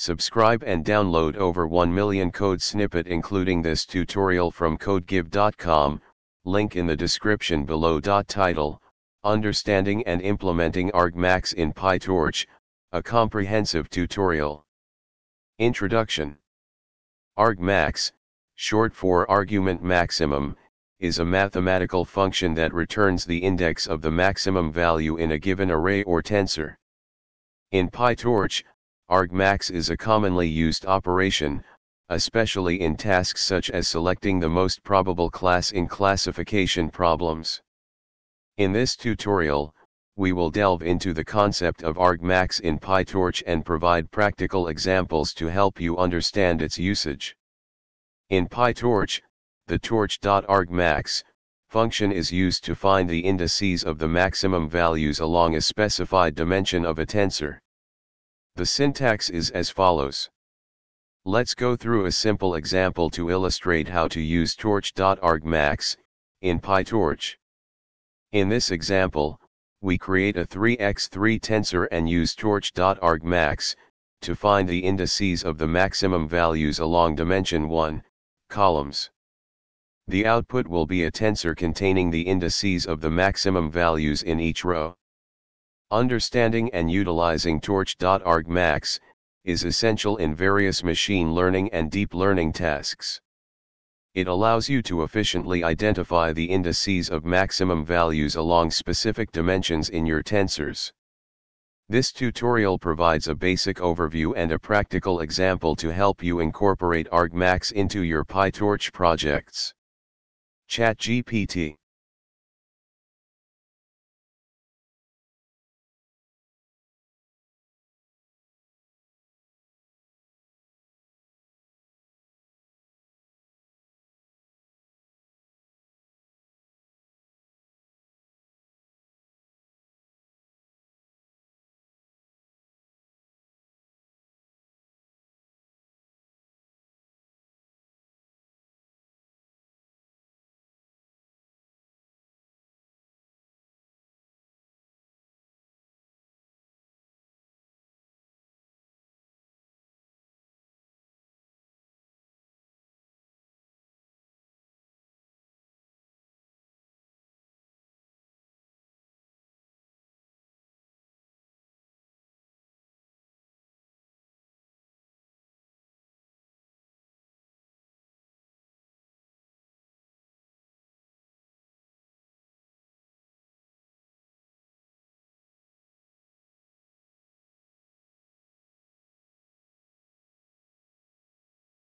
Subscribe and download over 1 million code snippet including this tutorial from codegive.com, link in the description below. Title: Understanding and Implementing argmax in PyTorch, a comprehensive tutorial. Introduction. Argmax, short for argument maximum, is a mathematical function that returns the index of the maximum value in a given array or tensor. In PyTorch, argmax is a commonly used operation, especially in tasks such as selecting the most probable class in classification problems. In this tutorial, we will delve into the concept of argmax in PyTorch and provide practical examples to help you understand its usage. In PyTorch, the torch.argmax function is used to find the indices of the maximum values along a specified dimension of a tensor. The syntax is as follows. Let's go through a simple example to illustrate how to use torch.argmax in PyTorch. In this example, we create a 3x3 tensor and use torch.argmax to find the indices of the maximum values along dimension 1 columns. The output will be a tensor containing the indices of the maximum values in each row. Understanding and utilizing torch.argmax is essential in various machine learning and deep learning tasks. It allows you to efficiently identify the indices of maximum values along specific dimensions in your tensors. This tutorial provides a basic overview and a practical example to help you incorporate argmax into your PyTorch projects. ChatGPT.